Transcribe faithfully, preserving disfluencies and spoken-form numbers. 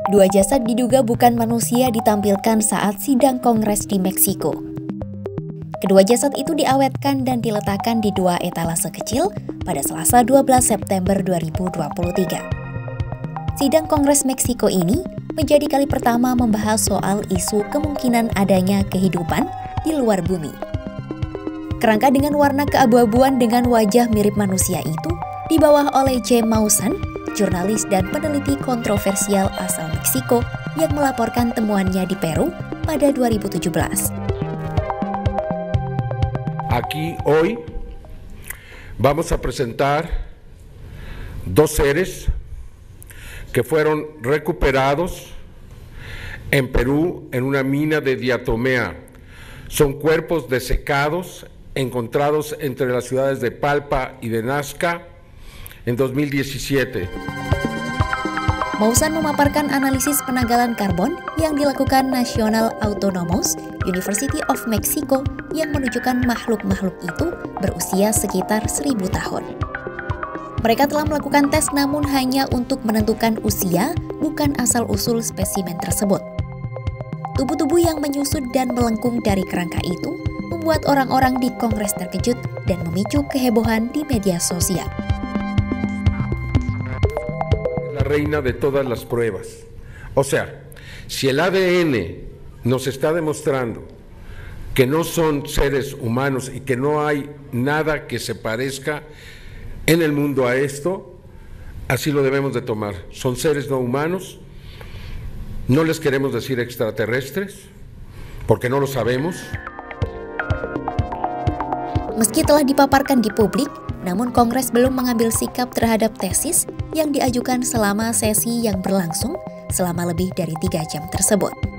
Dua jasad diduga bukan manusia ditampilkan saat sidang Kongres di Meksiko. Kedua jasad itu diawetkan dan diletakkan di dua etalase kecil pada Selasa dua belas September dua ribu dua puluh tiga. Sidang Kongres Meksiko ini menjadi kali pertama membahas soal isu kemungkinan adanya kehidupan di luar bumi. Kerangka dengan warna keabu-abuan dengan wajah mirip manusia itu dibawa oleh James Maussan, jurnalis dan peneliti kontroversial asal Meksiko yang melaporkan temuannya di Peru pada dua ribu tujuh belas. Aquí hoy vamos a presentar dos seres que fueron recuperados en Perú en una mina de diatomea. Son cuerpos desecados encontrados entre las ciudades de Palpa y de Nazca en dos mil diecisiete. Maussan memaparkan analisis penanggalan karbon yang dilakukan National Autonomous University of Mexico yang menunjukkan makhluk-makhluk itu berusia sekitar seribu tahun. Mereka telah melakukan tes namun hanya untuk menentukan usia, bukan asal-usul spesimen tersebut. Tubuh-tubuh yang menyusut dan melengkung dari kerangka itu membuat orang-orang di Kongres terkejut dan memicu kehebohan di media sosial. La reina de todas las pruebas. O sea, si el A D N nos está demostrando que no son seres humanos y que no hay nada que se parezca en el mundo a esto, así lo debemos de tomar. Son seres no humanos, no les queremos decir extraterrestres, porque no lo sabemos. Meski telah dipaparkan di publik, namun Kongres belum mengambil sikap terhadap tesis yang diajukan selama sesi yang berlangsung selama lebih dari tiga jam tersebut.